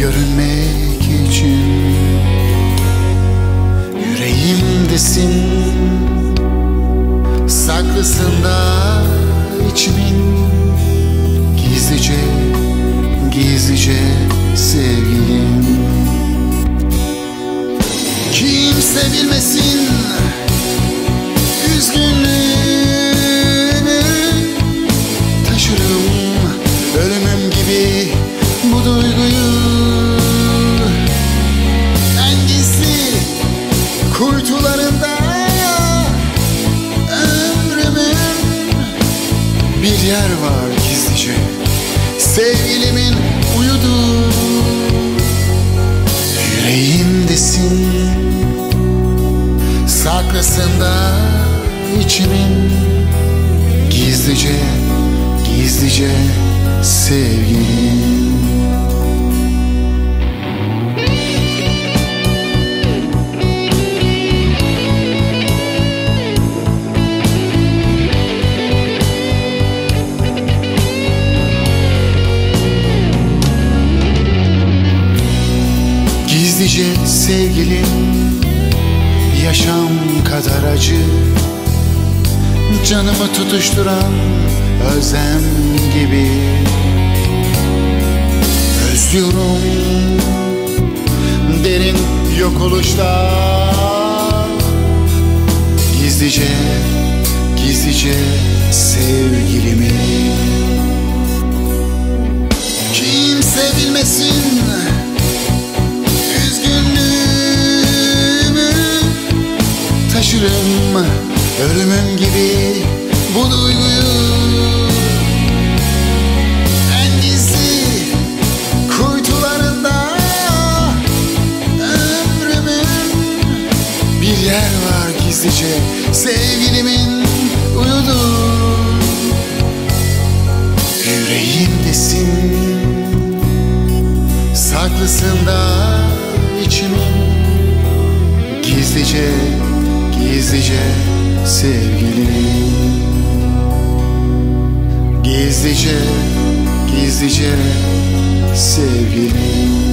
görünmek için. Yüreğimdesin, saklısın da içimin. Gizlice, gizlice sevgilim. Kimse bilmesin üzgünlüğümü, taşırım ölümüm gibi bu duyguyu. En gizli kuytularında ömrümün bir yer var gizlice, sevgilimin uyuduğu. Yüreğimdesin, saklısın da içimin. Gizlice, gizlice sevgilim. Gizlice sevgilim, yaşam kadar acı, canımı tutuşturan özlem gibi. Özlüyorum derin yok oluşta. Gizlice, gizlice sevgilimi. Kimse bilmesin taşırım ölümüm gibi bu duyguyu. En gizli kuytularında ömrümün bir yer var gizlice, sevgilimin uyuduğu. Yüreğimdesin, saklısın da içimin. Gizlice, gizlice sevgilim. Gizlice, gizlice sevgilim.